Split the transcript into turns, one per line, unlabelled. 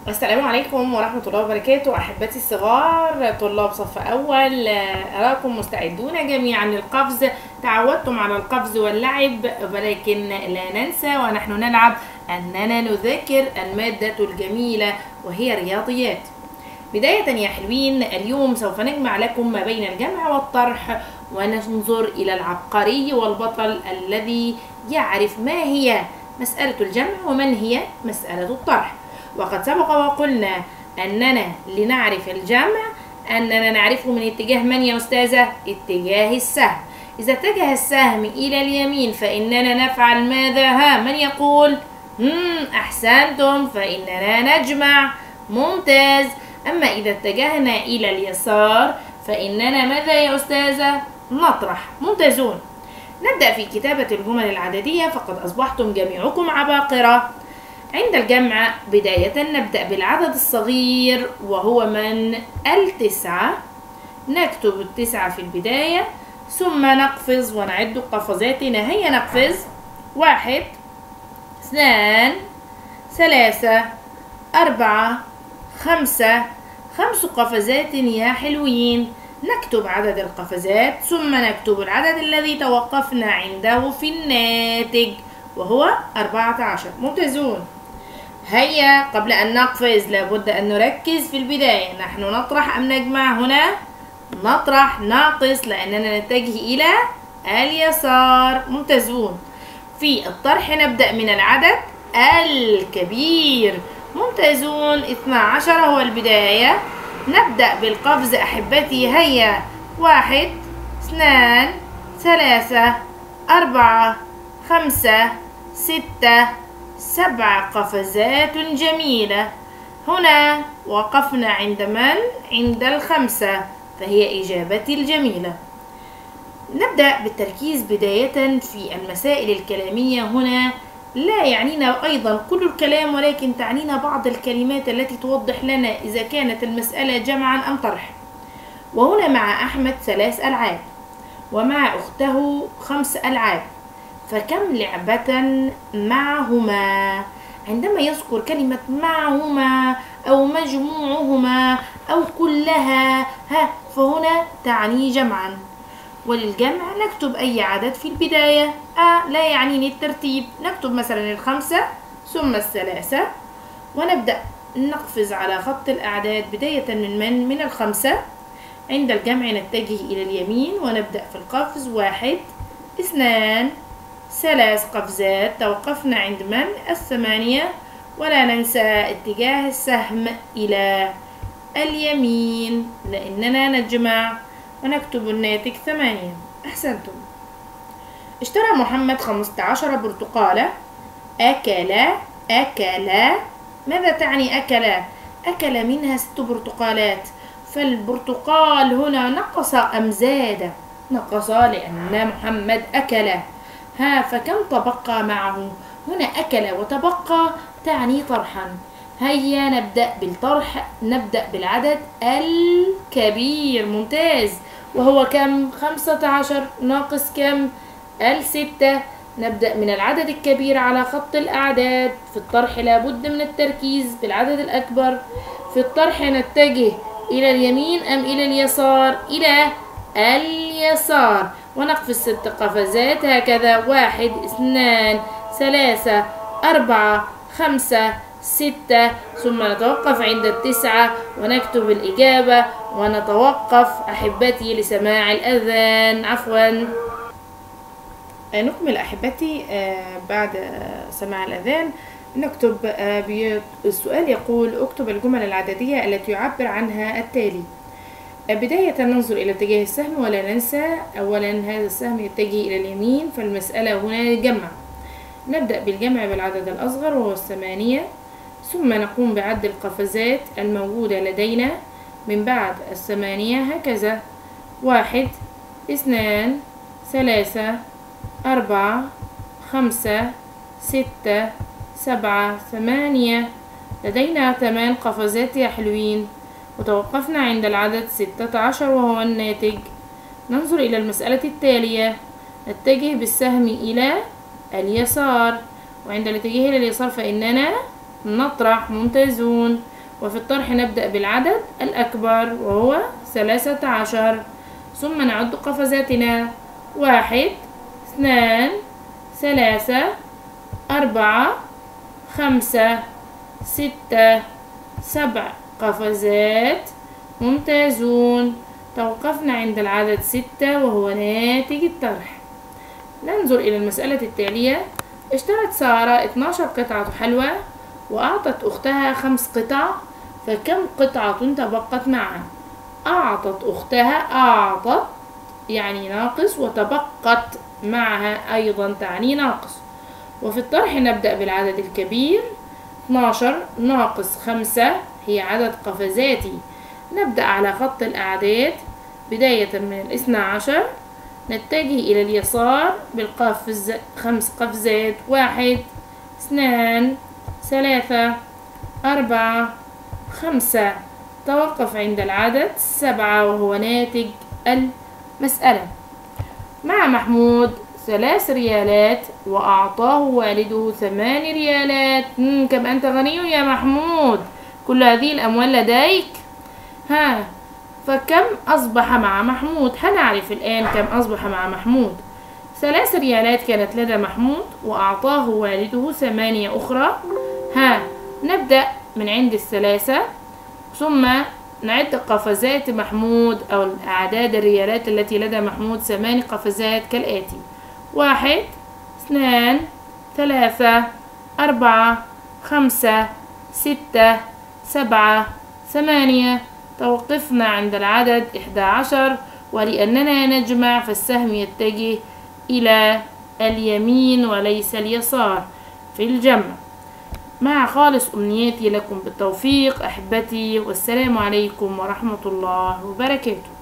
السلام عليكم ورحمة الله وبركاته. أحبتي الصغار طلاب صف أول، أراكم مستعدون جميعا للقفز. تعودتم على القفز واللعب، ولكن لا ننسى ونحن نلعب أننا نذاكر المادة الجميلة وهي الرياضيات. بداية يا حلوين، اليوم سوف نجمع لكم ما بين الجمع والطرح، وننظر إلى العبقري والبطل الذي يعرف ما هي مسألة الجمع ومن هي مسألة الطرح. وقد سبق وقلنا أننا لنعرف الجمع أننا نعرفه من اتجاه من يا أستاذة؟ اتجاه السهم. إذا اتجه السهم إلى اليمين فإننا نفعل ماذا؟ من يقول؟ أحسنتم، فإننا نجمع. ممتاز. أما إذا اتجهنا إلى اليسار فإننا ماذا يا أستاذة؟ نطرح. ممتازون. نبدأ في كتابة الجمل العددية، فقد أصبحتم جميعكم عباقرة. عند الجمع بداية نبدأ بالعدد الصغير وهو من 9. نكتب 9 في البداية، ثم نقفز ونعد قفزاتنا. هيا نقفز: 1 2 3 4 5. 5 قفزات يا حلوين. نكتب عدد القفزات ثم نكتب العدد الذي توقفنا عنده في الناتج وهو 14. ممتازون. هيا قبل أن نقفز لابد أن نركز في البداية. نحن نطرح أم نجمع؟ هنا نطرح، ناقص، لأننا نتجه إلى اليسار. ممتازون. في الطرح نبدأ من العدد الكبير. ممتازون. 12 هو البداية. نبدأ بالقفز أحبتي. هيا 1 2 3 4 5 6 7 قفزات جميلة. هنا وقفنا عند من؟ عند 5، فهي إجابتي الجميلة. نبدأ بالتركيز بداية في المسائل الكلامية. هنا لا يعنينا أيضا كل الكلام، ولكن تعنينا بعض الكلمات التي توضح لنا إذا كانت المسألة جمعا أم طرح. وهنا مع أحمد 3 ألعاب ومع أخته 5 ألعاب، فكم لعبة معهما؟ عندما يذكر كلمة معهما أو مجموعهما أو كلها فهنا تعني جمعا. وللجمع نكتب أي عدد في البداية. لا يعنيني الترتيب. نكتب مثلا 5 ثم 3 ونبدأ نقفز على خط الأعداد بداية من 5. عند الجمع نتجه إلى اليمين ونبدأ في القفز. 1 2 3 قفزات. توقفنا عند من؟ 8. ولا ننسى اتجاه السهم إلى اليمين لأننا نجمع، ونكتب الناتج 8. أحسنتم. اشترى محمد 15 برتقالة. أكل. ماذا تعني أكل؟ أكل منها 6 برتقالات، فالبرتقال هنا نقص أم زاد؟ نقص، لأن محمد أكل. فكم تبقى معه؟ هنا أكل وتبقى تعني طرحا. هيا نبدأ بالطرح. نبدأ بالعدد الكبير. ممتاز. وهو كم؟ 15 ناقص كم؟ 6. نبدأ من العدد الكبير على خط الأعداد. في الطرح لابد من التركيز بالعدد الأكبر. في الطرح نتجه إلى اليمين أم إلى اليسار؟ إلى اليسار، ونقفز 6 قفزات هكذا. 1 2 3 4 5 6. ثم نتوقف عند 9 ونكتب الإجابة ونتوقف أحبتي لسماع الأذان. عفوا. نكمل أحبتي بعد سماع الأذان. نكتب. السؤال يقول: اكتب الجمل العددية التي يعبر عنها التالي. بداية ننظر إلى اتجاه السهم ولا ننسى أولا هذا السهم يتجه إلى اليمين، فالمسألة هنا جمع. نبدأ بالجمع بالعدد الأصغر وهو 8، ثم نقوم بعد القفزات الموجودة لدينا من بعد 8 هكذا. 1 2 3 4 5 6 7 8. لدينا 8 قفزات يا حلوين، وتوقفنا عند العدد 16 وهو الناتج. ننظر إلى المسألة التالية. نتجه بالسهم إلى اليسار، وعند الاتجاه إلى اليسار فإننا نطرح. ممتازون. وفي الطرح نبدأ بالعدد الأكبر وهو 13. ثم نعد قفزاتنا: 1 2 3 4 5 6 7 قفزات. ممتازون. توقفنا عند العدد 6 وهو ناتج الطرح. ننظر إلى المسألة التالية. اشترت سارة 12 قطعة حلوى وأعطت أختها 5 قطع، فكم قطعة تبقت معها؟ أعطت أختها، أعطت يعني ناقص، وتبقت معها أيضا تعني ناقص. وفي الطرح نبدأ بالعدد الكبير. 12 ناقص 5 هي عدد قفزاتي. نبدأ على خط الأعداد بداية من 12، نتجه إلى اليسار بالقفز 5 قفزات: 1 2 3 4 5. توقف عند العدد 7 وهو ناتج المسألة. مع محمود 3 ريالات وأعطاه والده 8 ريالات. كم أنت غني يا محمود، كل هذه الأموال لديك. فكم أصبح مع محمود؟ هنعرف الآن كم أصبح مع محمود. 3 ريالات كانت لدى محمود وأعطاه والده 8 أخرى. نبدأ من عند 3 ثم نعد قفزات محمود أو الأعداد الريالات التي لدى محمود. 8 قفزات كالآتي: 1 2 3 4 5 6 7 8. توقفنا عند العدد 11، ولأننا نجمع فالسهم يتجه إلى اليمين وليس اليسار في الجمع. مع خالص أمنياتي لكم بالتوفيق أحبتي، والسلام عليكم ورحمة الله وبركاته.